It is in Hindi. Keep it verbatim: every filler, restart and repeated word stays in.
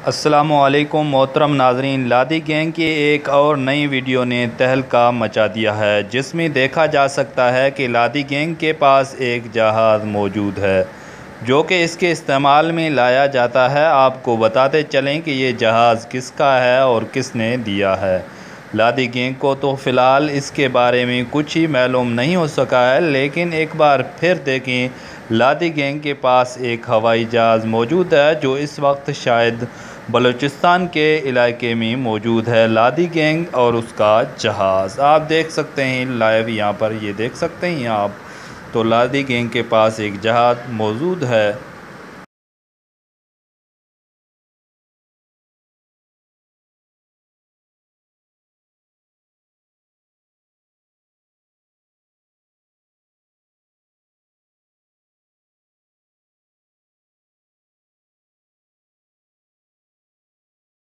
अस्सलामुअलैकुम मोहतरम नाजरीन। लादी गैंग की एक और नई वीडियो ने तहलका मचा दिया है, जिसमें देखा जा सकता है कि लादी गैंग के पास एक जहाज़ मौजूद है जो कि इसके इस्तेमाल में लाया जाता है। आपको बताते चलें कि ये जहाज़ किसका है और किसने दिया है। लादी गैंग को तो फ़िलहाल इसके बारे में कुछ ही मालूम नहीं हो सका है, लेकिन एक बार फिर देखें, लादी गैंग के पास एक हवाई जहाज़ मौजूद है जो इस वक्त शायद बलूचिस्तान के इलाके में मौजूद है। लादी गैंग और उसका जहाज़ आप देख सकते हैं लाइव, यहाँ पर ये देख सकते हैं आप। तो लादी गैंग के पास एक जहाज़ मौजूद है।